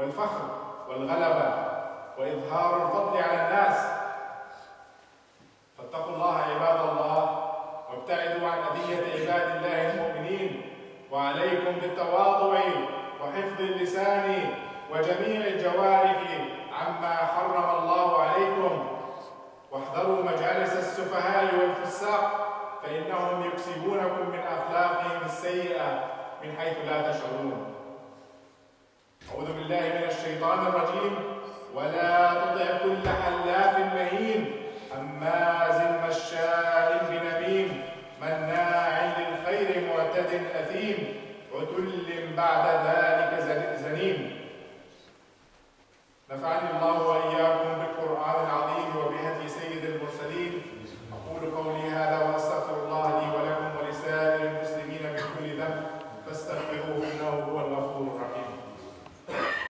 والفخر والغلبة وإظهار الفضل على الناس. فاتقوا الله عباد الله، وابتعدوا عن أذية عباد الله المؤمنين، وعليكم بالتواضع وحفظ اللسان وجميع الجوارح عما حرم الله عليكم، واحذروا مجالس السفهاء والفساق فإنهم يكسبونكم من أخلاقهم السيئة من حيث لا تشعرون. أعوذ بالله من الشيطان الرجيم. ولا تطع كل حلاف مهين هماز مشاء بنميم مناع للخير معتد أثيم عتل بعد ذلك زنيم.